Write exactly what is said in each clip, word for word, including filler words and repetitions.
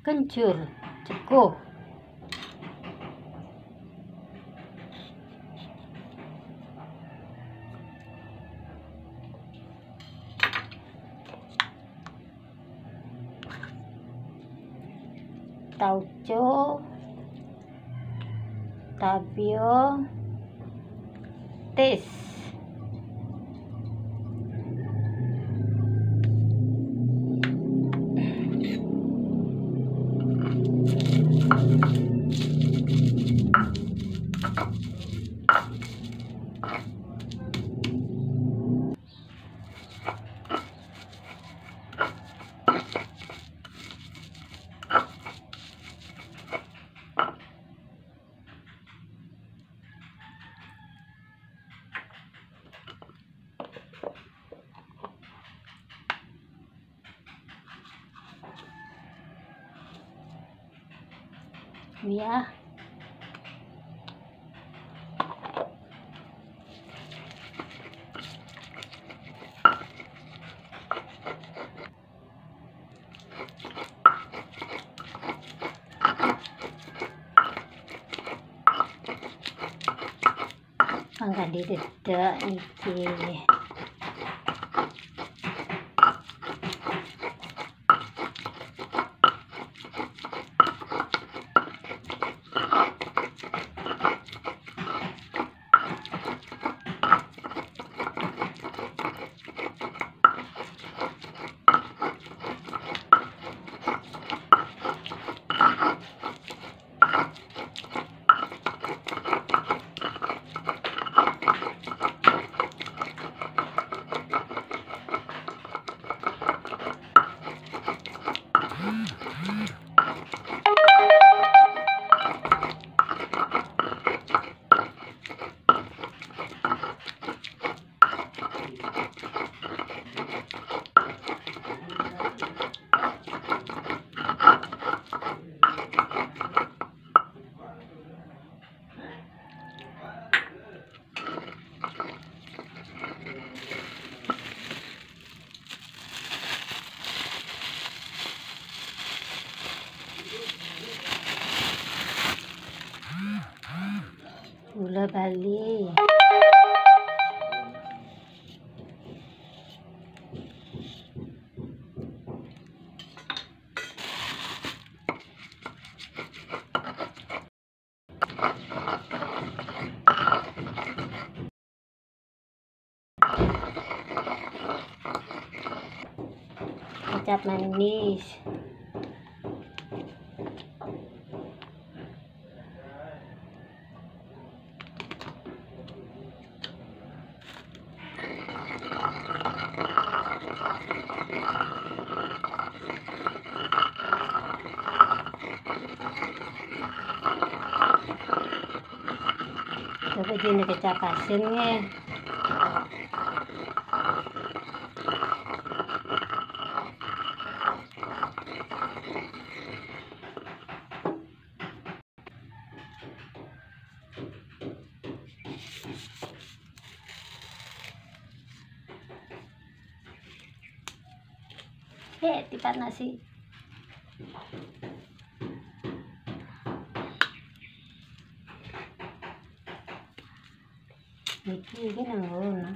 kencur, cukup. Tauco, tapio, tes. Ya, angkat di dedak niki. Gula bali. Kecap manis. Coba gini kecap asinnya. Eh, tipat nasi. Niki iki nang ngono.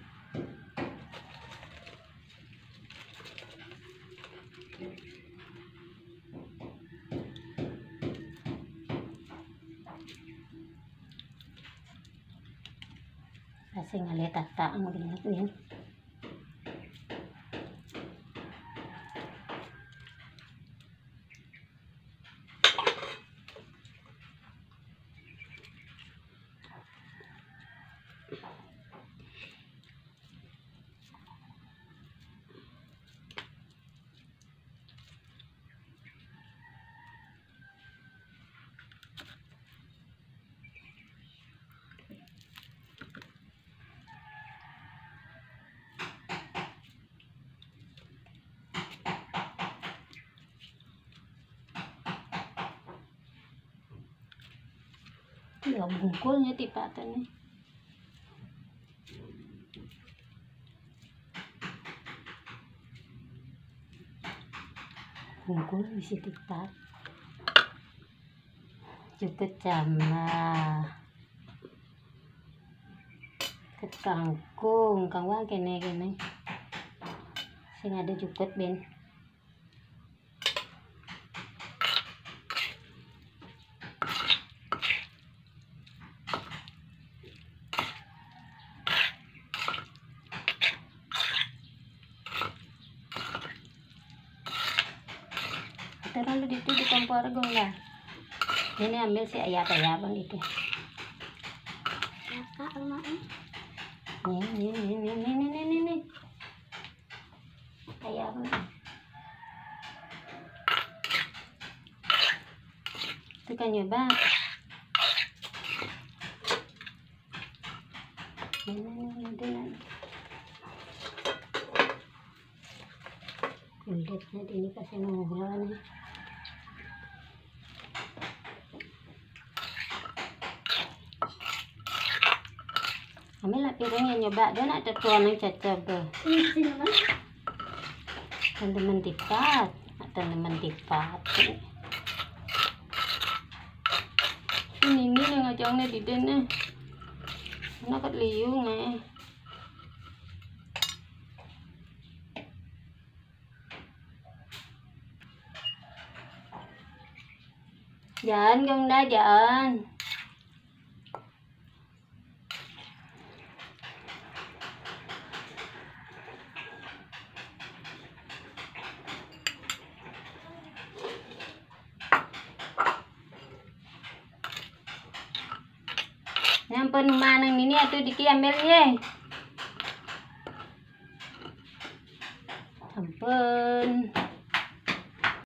Kasi ngale tata ang ginat niya. Ya bungkulnya tipatan nih. Bungkul isi tipat. Juga jambah. Ke kangkung, kangkung kene kene. Sing ada jukut ben. Terlalu itu di kompor gong lah. Ini ambil si ayat-ayatan itu. Kakak rumahnya. Nih, nih, nih, nih, nih, nih, nih, nih. Ayam. Itu kan nyoba. Nih, nih, nih, nih, nih. Kulitnya ini kasih mengulang nih. Kami lah piringnya nyoba dia nak tetuan yang cocok tuh. Teman-teman tipat, teman-teman tipat. Ini ini yang ngajangnya di dene. Nak kat liung eh. Jangan gong dah jangan. Yang penumanang ini atau diki ambil ye. Ampun.